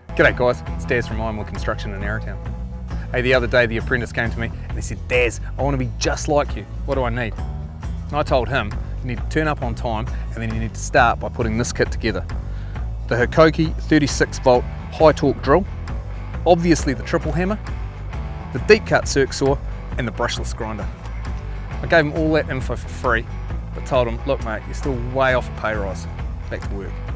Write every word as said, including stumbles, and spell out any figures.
G'day guys, it's Daz from Ironwood Construction in Arrowtown. Hey, the other day the apprentice came to me and he said, Daz, I want to be just like you. What do I need? And I told him, you need to turn up on time and then you need to start by putting this kit together. The HiKOKI thirty-six volt high torque drill, obviously the triple hammer, the deep cut circ saw and the brushless grinder. I gave him all that info for free, but told him, look mate, you're still way off a pay rise. Back to work.